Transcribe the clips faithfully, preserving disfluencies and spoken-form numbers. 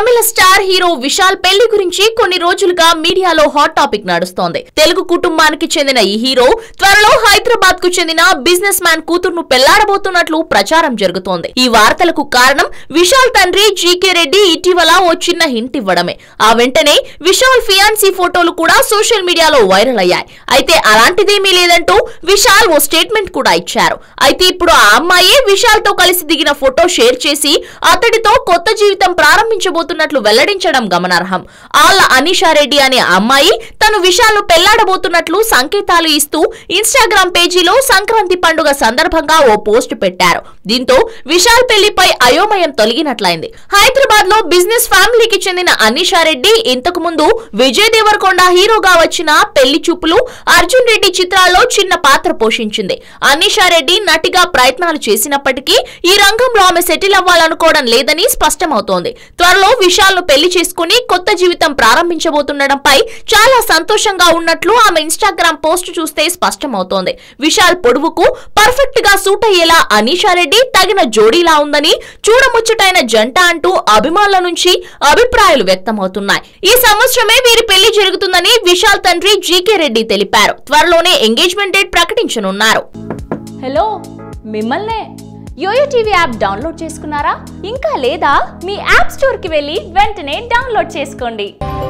తమిళ star hero Vishal పెళ్లి గురించి కొన్ని రోజులుగా మీడియాలో హాట్ టాపిక్ నడుస్తోంది. తెలుగు కుటుంబానికి చెందిన ఈ హీరో త్వరలో హైదరాబాద్ కు చెందిన బిజినెస్ మ్యాన్ కూతురును పెళ్లాడబోతున్నట్లు ప్రచారం జరుగుతోంది. ఈ వార్తలకు కారణం విశాల్ తండ్రి జీకే రెడ్డి ఇటీవల ఓ చిన్న హింట్ ఇవ్వడమే. ఆ వెంటనే విశాల్ ఫియాన్సీ ఫోటోలు కూడా సోషల్ మీడియాలో వైరల్ అయ్యాయి. అయితే అలాంటిదేమీ లేదంటూ విశాల్ ఓ స్టేట్మెంట్ కూడా ఇచ్చారు. అయితే ఇప్పుడు ఆ అమ్మాయి విశాల్ తో కలిసి దిగిన ఫోటో షేర్ చేసి అతడితో కొత్త జీవితం ప్రారంభించబోతున్నట్లు వెల్లడించడం గమనార్హం. ఆళ్ల అనీషా రెడ్డి అనే అమ్మాయి తను విశాల్ ను పెళ్లాడబోతున్నట్లు సంకేతాలు ఇస్తూ ఇన్స్టాగ్రామ్ పేజీలో సంక్రాంతి పండుగ సందర్భంగా ఓ పోస్ట్ పెట్టారు. దీంతో విశాల్ పెళ్లిపై అయోమయం తొలగినట్లయింది. హైదరాబాద్ లో బిజినెస్ ఫ్యామిలీకి చెందిన అనీషా రెడ్డి ఇంతకు ముందు విజయ్ దేవరకొండ హీరోగా వచ్చిన పెళ్లి చూపులు, అర్జున్ రెడ్డి చిత్రాల్లో చిన్న పాత్ర పోషించింది. అనీషా రెడ్డి నటిగా ప్రయత్నాలు చేసినప్పటికీ ఈ రంగంలో ఆమె సెటిల్ అవ్వాలనుకోవడం లేదని స్పష్టమవుతోంది. త్వరలో విశాల్ ను పెళ్లి చేసుకుని కొత్త జీవితం ప్రారంభించబోతుండడంపై చాలా సంతోషంగా ఉన్నట్లు ఆమె ఇన్స్టాగ్రామ్ పోస్ట్ చూస్తే స్పష్టమవుతోంది. విశాల్ పొడవుకు పర్ఫెక్ట్ గా సూట్ అయ్యేలా అనీషా రెడ్డి తగిన జోడీలా ఉందని, చూడముచ్చటైన జంట అంటూ అభిమానుల నుంచి అభిప్రాయాలు వ్యక్తమవుతున్నాయి. ఈ సంవత్సరమే వీరి పెళ్లి జరుగుతుందని విశాల్ తండ్రి జీకే రెడ్డి తెలిపారు. త్వరలోనే ఎంగేజ్మెంట్ డేట్ ప్రకటించనున్నారు. హలో, మిమ్మల్నే యోయో టీవీ యాప్ డౌన్లోడ్ చేసుకున్నారా? ఇంకా లేదా? మీ యాప్ స్టోర్ కి వెళ్ళి వెంటనే డౌన్లోడ్ చేసుకోండి.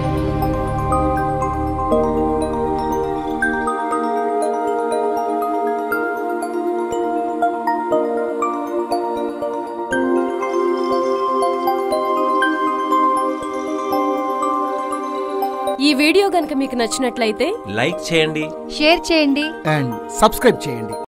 ఈ వీడియో గనుక మీకు నచ్చినట్లయితే లైక్ చేయండి, షేర్ చేయండి అండ్ సబ్స్క్రైబ్ చేయండి.